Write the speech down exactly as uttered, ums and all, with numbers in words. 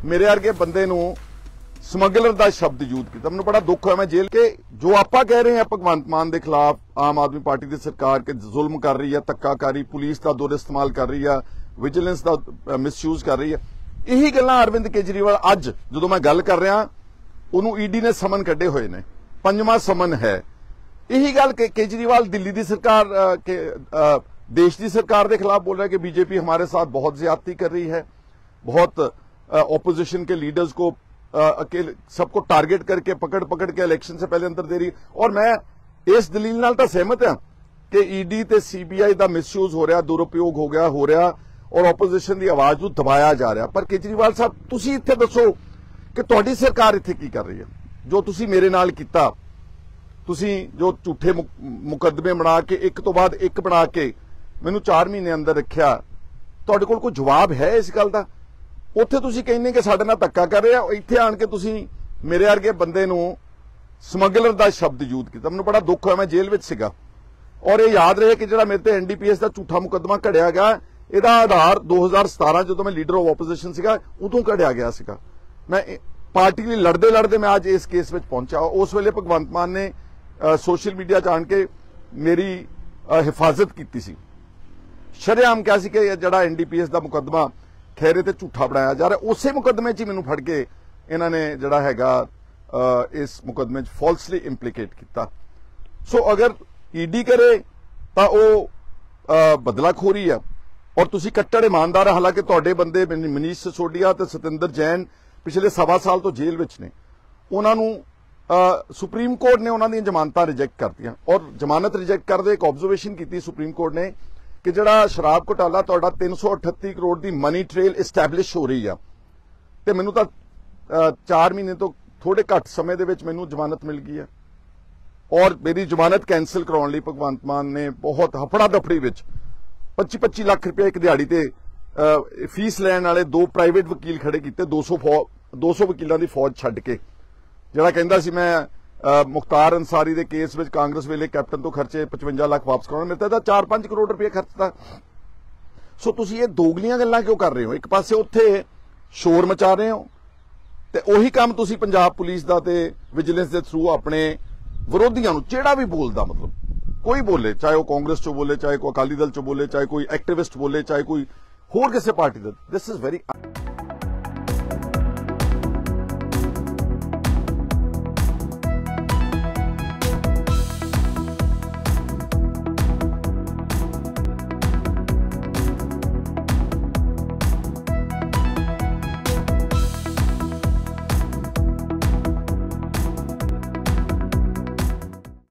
मेरे वर्गे बंदे नूं ਸਮਗਲਰ ਦਾ ਸ਼ਬਦ ਯੂਜ਼ ਕੀਤਾ। ਮੈਨੂੰ ਬੜਾ ਦੁੱਖ ਹੋਇਆ। ਮੈਂ ਜੇਲ੍ਹ ਕੇ ਜੋ ਆਪਾਂ ਕਹਿ ਰਹੇ ਹਾਂ ਭਗਵੰਤ ਮਾਨ ਦੇ ਖਿਲਾਫ ਆਮ ਆਦਮੀ ਪਾਰਟੀ ਦੀ ਸਰਕਾਰ ਕਿ ਜ਼ੁਲਮ ਕਰ ਰਹੀ ਹੈ, ਧੱਕਾਕਾਰੀ, ਪੁਲਿਸ ਦਾ ਦੁਰ ਇਸਤੇਮਾਲ ਕਰ ਰਹੀ ਹੈ, ਵਿਜੀਲੈਂਸ ਦਾ ਮਿਸਯੂਜ਼ ਕਰ ਰਹੀ ਹੈ, ਇਹੀ ਗੱਲਾਂ ਅਰਵਿੰਦ ਕੇਜਰੀਵਾਲ ਅੱਜ ਜਦੋਂ ਮੈਂ ਗੱਲ ਕਰ ਰਿਹਾ ਉਹਨੂੰ ਈਡੀ ਨੇ ਸਮਨ ਕੱਢੇ ਹੋਏ ਨੇ, ਪੰਜਵਾਂ ਸਮਨ ਹੈ। ਇਹੀ ਗੱਲ ਕਿ ਕੇਜਰੀਵਾਲ ਦਿੱਲੀ ਦੀ ਸਰਕਾਰ के देश की सरकार के खिलाफ बोल रहा है कि बीजेपी हमारे साथ बहुत ज्यादती कर रही है, बहुत ऑपोजिशन के लीडर्स को अकेले सबको टारगेट करके पकड़ पकड़ के इलेक्शन से पहले अंदर दे रही। और मैं इस दलील नाल तां सहमत हां कि ईडी ते सीबीआई का मिसयूज हो रहा, दुरुपयोग हो गया हो रहा और ऑपोजिशन की आवाज नूं दबाया जा रहा। पर केजरीवाल साहब तुसीं इत्थे दसो कि तुहाडी सरकार इत्थे की कर रही है? जो तुसीं मेरे नाल कीता, तुसीं जो झूठे मुकदमे बना के एक तो बाद एक बना के मैनूं चार महीने अंदर रखिया, तुहाडे कोल कोई जवाब है इस गल दा? उत्थे तुसीं कहने कि साडे नाल धक्का कर रहे हो, इत्थे आण के तुसीं मेरे वर्गे बंदे नूं ਸਮਗਲਰ ਦਾ शब्द यूज किया। मैनूं बड़ा दुख होया, मैं जेल विच सीगा और ये याद रहे कि जिहड़ा मेरे ते एनडीपीएस का झूठा मुकदमा घड़िया गया, इहदा आधार दो हज़ार सतारह जो मैं लीडर ऑफ ओपोजिशन सीगा उदों घड़िया गया सीगा। मैं पार्टी लई लड़दे लड़दे मैं अज इस केस विच पहुंचा। उस वेले भगवंत मान ने सोशल मीडिया च आण के मेरी हिफाजत की सी, शरेआम कहा सी कि जिहड़ा एनडीपीएस का मुकदमा खैरे ते झूठा बनाया जा रहा, उसे मुकदमे च मैनूं फड़ के इन्हां ने जिहड़ा हैगा इस मुकदमे च फॉल्सली इंप्लीकेट किया। सो अगर ईडी करे तो वह बदलाखोरी है और तुसी कट्टर ईमानदार। हालांकि तुहाडे बंदे मनीष सिसोदिया ते सतिंदर जैन पिछले सवा साल तो जेल विच ने, उन्हां नूं सुप्रीम कोर्ट ने उन्हां दी जमानतां रिजेक्ट करतियां और जमानत रिजेक्ट करदे एक ऑब्जर्वेशन की सुप्रीम कोर्ट ने कि जिहड़ा शराब घोटाला तुहाडा तीन सौ अठत्ती करोड़ की मनी ट्रेल इस्टैबलिश हो रही है ते मैनूं तां चार महीने तो थोड़े घट समय दे विच मैनूं जमानत मिल गई है और मेरी जमानत कैंसल कराउण लई भगवंत मान ने बहुत हफड़ा दफड़ी विच पच्ची पच्ची लाख रुपया एक दिहाड़ी ते फीस लैण वाले दो प्राइवेट वकील खड़े कीते, दो सौ फौ दो सौ वकीलों की फौज छड्ड के। जिहड़ा कहंदा सी मैं मुख्तार अंसारी दे केस विच कांग्रेस वेले कैप्टन तो खर्चे पचवंजा लाख वापस कराउण, मेरे तां चार पांच करोड़ रुपया खर्चता। सो तुसीं ये दोगलियां गल्लां क्यों कर रहे हो? एक पासे उत्थे शोर मचा रहे हो ते ਉਹੀ ਕੰਮ ਤੁਸੀਂ ਪੰਜਾਬ ਪੁਲਿਸ ਦਾ ਤੇ ਵਿਜੀਲੈਂਸ ਦੇ ਥਰੂ ਆਪਣੇ ਵਿਰੋਧੀਆਂ ਨੂੰ ਜਿਹੜਾ ਵੀ ਬੋਲਦਾ, ਮਤਲਬ ਕੋਈ ਬੋਲੇ, ਚਾਹੇ ਉਹ ਕਾਂਗਰਸ ਚੋਂ ਬੋਲੇ, ਚਾਹੇ ਕੋਈ ਅਕਾਲੀ ਦਲ ਚੋਂ ਬੋਲੇ, ਚਾਹੇ ਕੋਈ ਐਕਟਿਵਿਸਟ ਬੋਲੇ, ਚਾਹੇ ਕੋਈ ਹੋਰ ਕਿਸੇ ਪਾਰਟੀ ਦਾ, ਦਿਸ ਇਜ਼ ਵੈਰੀ